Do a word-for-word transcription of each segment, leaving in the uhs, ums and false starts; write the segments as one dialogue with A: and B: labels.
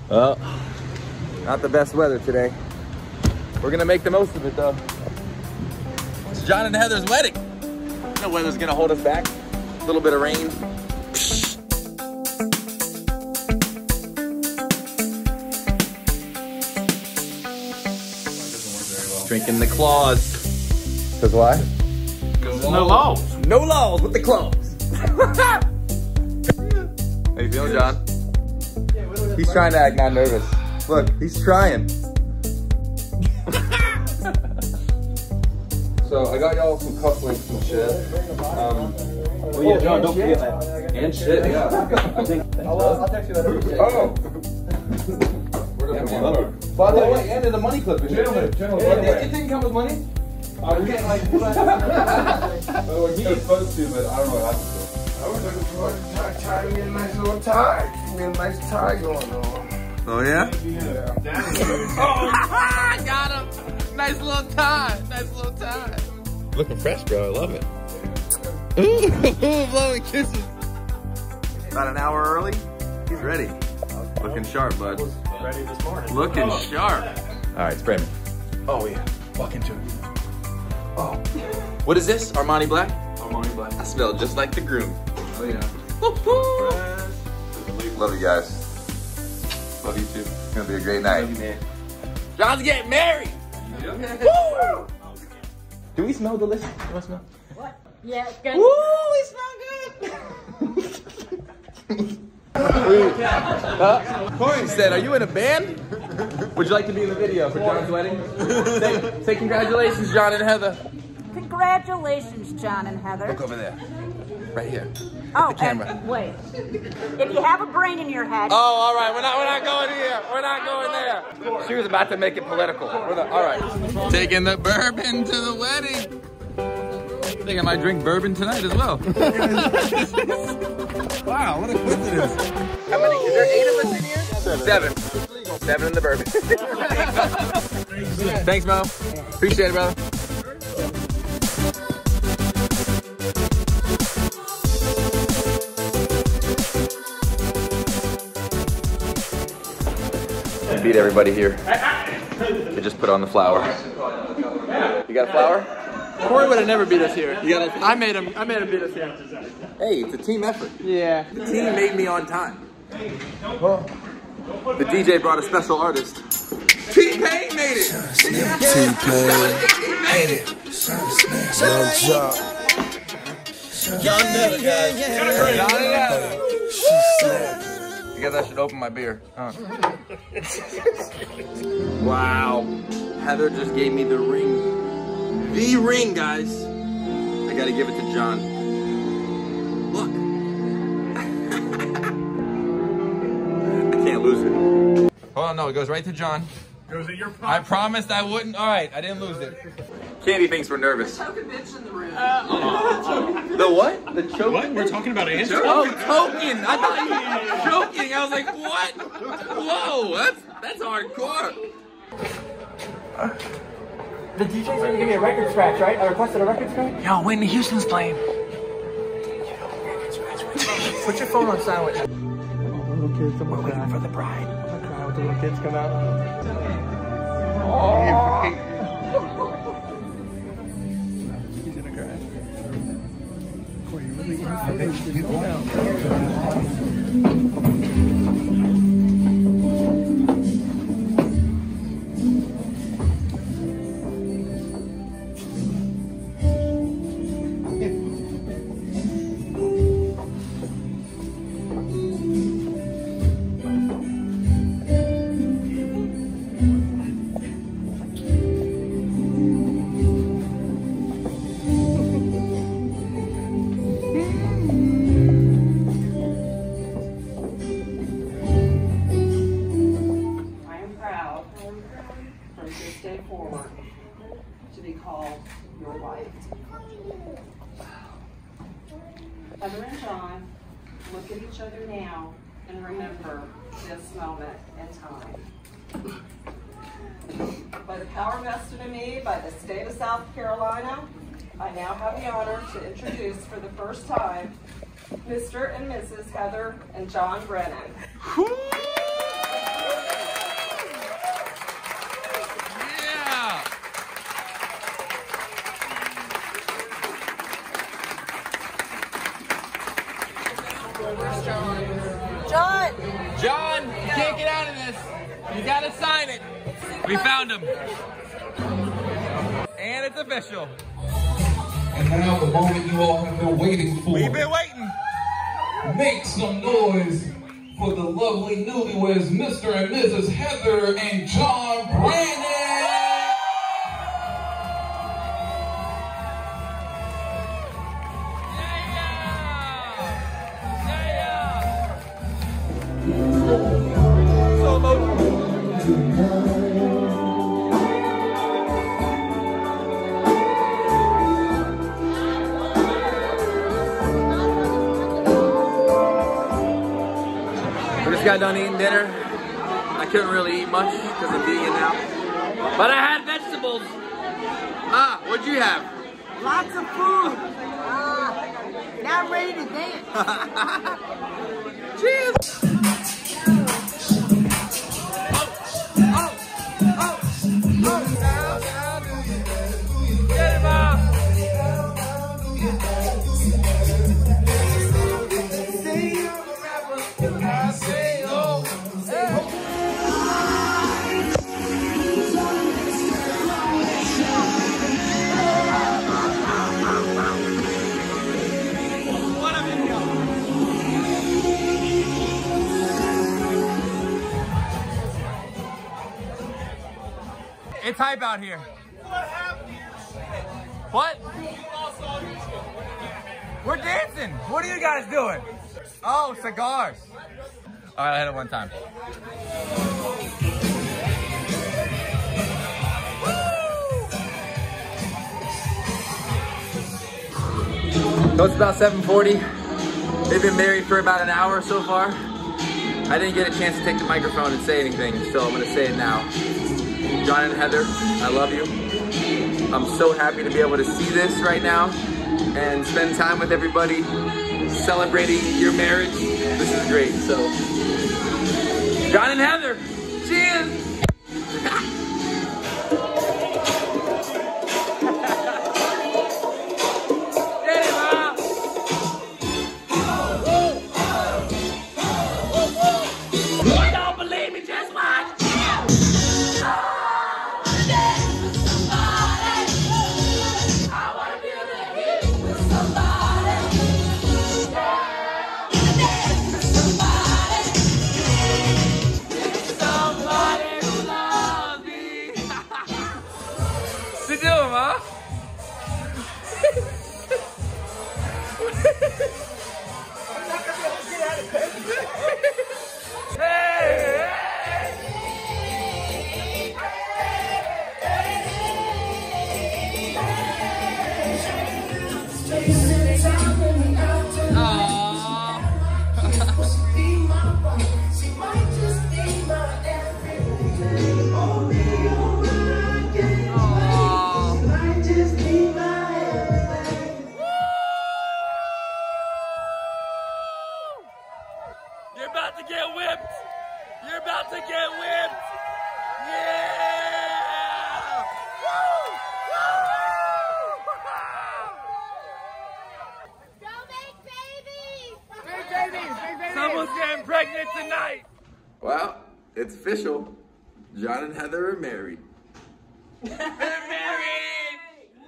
A: Well, not the best weather today. We're gonna make the most of it though. It's John and Heather's wedding. No weather's gonna hold us back. A little bit of rain. Drinking the claws. Cause why?
B: Cause there's no laws.
A: No laws with the claws. How you feeling, John? He's trying to act not nervous. Look, he's trying. So I got y'all some cufflinks and shit. Um,
B: oh yeah, John, don't forget that. And shit, yeah. I think.
C: I'll, I'll text you that.
A: Oh. By the way, and the money clip.
C: Gentlemen, gentlemen.
A: It didn't come with money.
C: Uh, we can't like. Well, he was supposed to, but I don't know what happened to it. I was looking for a tie, tie me a nice little tie. Give me a nice tie going on.
A: Oh yeah?
C: Yeah.
A: Oh, I got him. Nice little tie. Nice little tie. Looking fresh, bro. I love it. Ooh, blowing kisses. About an hour early. He's ready. Looking sharp, bud.
B: Ready this morning.
A: Looking sharp. All right, spray me. Oh yeah. Walk into it. Oh. What is this? Armani Black?
B: Armani Black.
A: I smell just like the groom.
B: Oh yeah.
A: Love you guys. Love you too. It's gonna be a great night.
B: Love you, man.
A: John's getting married. Yeah. Woo! Do we smell delicious? Do I smell?
D: What? Yeah, it's good.
A: Woo! We smell good. uh, Corey said, "Are you in a band? Would you like to be in the video for John's wedding?" say, say congratulations, John and Heather.
D: Congratulations, John and Heather.
A: Look over there. Right here.
D: Oh,
A: the camera.
D: and wait. If you have a brain in your head.
A: Oh, all right. We're not. We're not going here. We're not going there. She was about to make it political. We're not, all right. Taking the bourbon to the wedding. I think I might drink bourbon tonight as well. Wow, what a coincidence. How many? Is there eight of us in here? Seven. Seven, Seven in the bourbon. Thanks, Mo. Appreciate it, brother. I beat everybody here. They just put on the flour. You got a flour?
E: Corey would have never beat us here.
A: You got a
E: I made him. I made him beat us here.
A: Hey, it's a team effort.
E: Yeah.
A: The team made me on time. The D J brought a special artist. T-Pain made it.
F: T-Pain made it. Young job.
A: John I guess I should open my beer. Huh? Wow. Heather just gave me the ring. The ring, guys. I gotta give it to John. Look. I can't lose it. Hold on, no, it goes right to John.
B: Goes at your
A: I promised I wouldn't. All right, I didn't lose it. Candy thinks we're nervous.
G: Token bitch in the room.
A: The what? The choking?
B: What? We're talking about answers?
A: Oh, token! I thought you were joking. I was like, what? Whoa, that's that's hardcore.
E: The D J's gonna give me a record scratch, right? I requested a record scratch? Yo, Whitney Houston's playing. Put your phone on silent. Oh, little kids, I'm gonna cry for the bride. I'm gonna cry when the little kids come out. Oh. He's gonna cry. Corey, you really
G: forward to be called your wife. Heather and John, look at each other now and remember this moment in time. By the power vested in me by the state of South Carolina, I now have the honor to introduce for the first time Mister and Missus Heather and John Brannen.
A: is. You gotta sign it. We found him. And it's official.
H: And now the moment you all have been waiting for.
A: We've been waiting.
H: Make some noise for the lovely newlyweds, Mister and Missus Heather and John Brannen.
A: So emotional. We just got done eating dinner. I couldn't really eat much because I'm vegan now. But I had vegetables. Ah, what'd you have?
I: Lots of food. Uh, now I'm ready to dance.
A: Cheers. Get him out. It's hype out here. What? We're dancing. What are you guys doing? Oh, cigars. All right, I had it one time. So it's about seven forty. They've been married for about an hour so far. I didn't get a chance to take the microphone and say anything, so I'm gonna say it now. John and Heather, I love you. I'm so happy to be able to see this right now and spend time with everybody celebrating your marriage. This is great, so. John and Heather, cheers! You're about to get whipped. You're about to get whipped. Yeah! Woo!
J: Go make babies!
E: Big babies, big babies.
A: Someone's getting pregnant tonight. Well, it's official. John and Heather are married. They're married!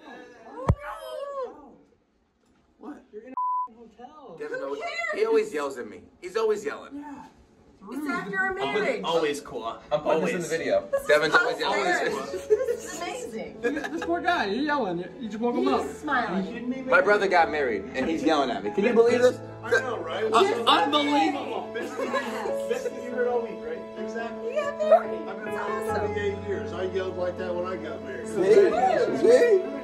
A: What? You're in a hotel. Devin always, he always yells at me. He's always yelling. Yeah.
I: It's after a marriage.
B: Always cool.
A: I'm putting this in the video. Devin's always yelling.
I: This is amazing.
E: This poor guy, you're yelling. You just woke him up.
I: He's smiling.
A: My brother got married, and he's yelling at me. Can you believe this?
C: I know, right?
A: Uh, unbelievable.
C: Best thing you heard all week, right? Exactly.
I: He got married.
C: I've been married for twenty-eight years. I yelled like that when I got married.
A: See? See?